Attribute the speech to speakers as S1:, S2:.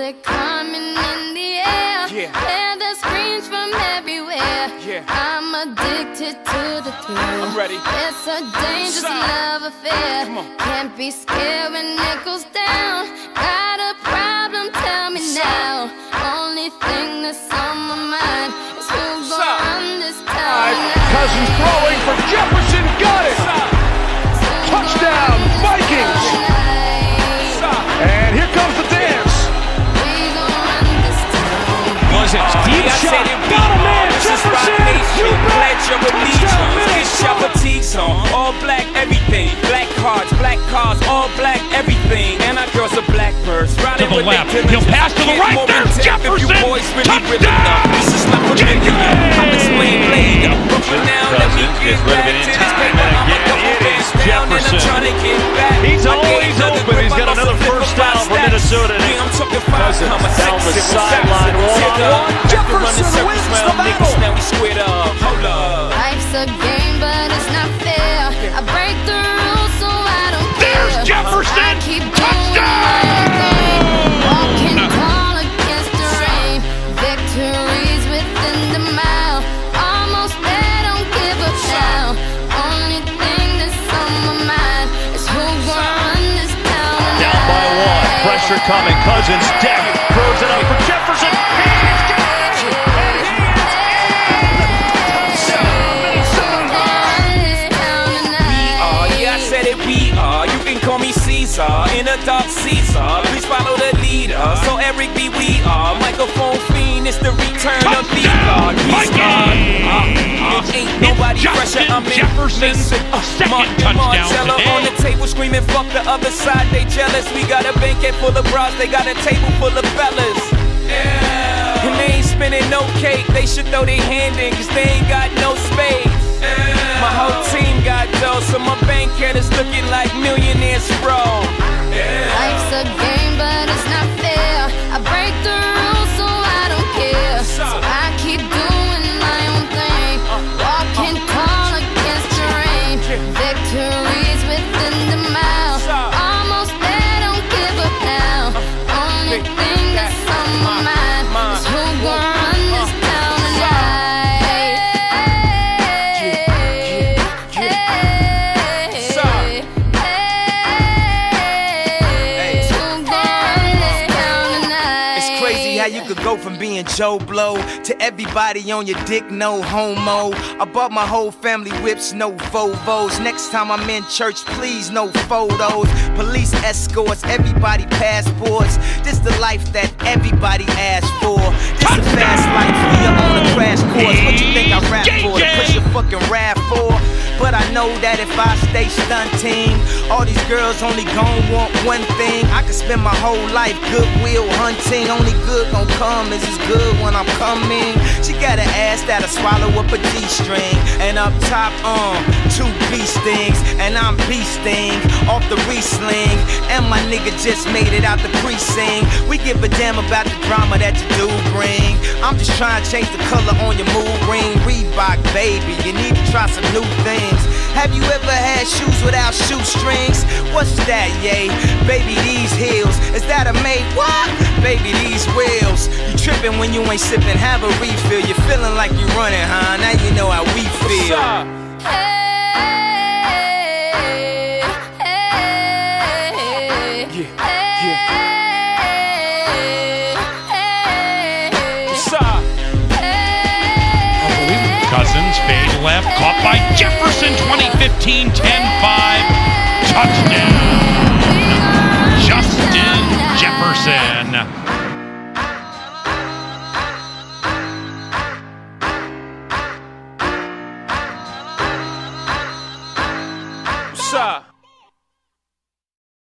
S1: it coming in the air. Hear the screams from everywhere. I'm addicted to the thrill.
S2: I'm ready.
S1: It's a dangerous love affair. Can't be scared when it goes down. Got a problem? Tell me now. Only thing that's on my mind is who's gonna run this town.
S3: Cousins throwing for Jefferson. Got it. Touchdown, Vikings. And here comes the dance.
S1: Cousins,
S3: deep shot. Got a man, Jefferson. You bet. Touchdown,
S2: fatigues on, all black everything, black cars, all black everything, and our girls are blackbirds.
S3: To the left, he'll pass to the right. There's Jefferson. Touchdown.
S2: I'll explain later. But now let me get back to this paper. I'm a couple days down and I'm trying to get back.
S3: He's always open. He's got another first down for Minnesota.
S2: Cousins down the sideline, one-on-one.
S3: Jefferson wins the battle.
S2: Now we squared up. Hold up.
S1: Life's a game, but it's not fair. I break the rules, so I don't care.
S3: There's Jefferson.
S1: I keep touchdown. Walking tall against the rain. Victories within the mile. Almost there, don't give up now. Only thing that's on my mind is who's gonna run this town tonight.
S3: Down by one. Pressure coming. Cousins dead. Throws it up for Jefferson.
S2: In a dark Caesar, please follow the leader. So Eric B, we are microphone fiend. It's the return of the God. Ain't nobody fresher. I'm in
S3: Jefferson, a second touchdown today.
S2: On the table screaming, fuck the other side. They jealous. We got a banquet full of bras. They got a table full of fellas. And they ain't spinning no cake. They should throw their hand in, cause they ain't got no space. My whole team got dough, so my bank account is looking like millionaires, bro.
S1: Life's a game, but it's not fair. I break the rules, so I don't care. So I keep doing my own thing. Walking tall against the rain. Victories within the mile. Almost there, don't give up now. Only thing that's on my mind is who's gonna run this town tonight.
S2: How you could go from being Joe Blow to everybody on your dick, no homo. I bought my whole family whips, no Volvos. Next time I'm in church, please, no photos. Police escorts, everybody passports. This the life that everybody asks for. This a fast life, we are on a crash course. What you think I rap for? To push your fucking rap for? But I know that if I stay stunting, all these girls only gon' want one thing. I could spend my whole life goodwill hunting. Only good gon' come is as good when I'm coming. She got an ass that'll swallow up a G-string. And up top, 2 B-stings. And I'm beasting off the re-sling. And my nigga just made it out the precinct. We give a damn about the drama that you do bring. I'm just trying to change the color on your mood ring. Reebok, baby, you need to try some new things. Have you ever had shoes without shoestrings? What's that, yay? Baby, these heels. Is that a mate? What? Baby, these wheels. You tripping when you ain't sipping, have a refill. You're feeling like you're running, huh? Now you know how we feel.
S3: Cousins fade left, caught by Jefferson. 2015 10-5 touchdown. Justin Jefferson.
S2: What's up?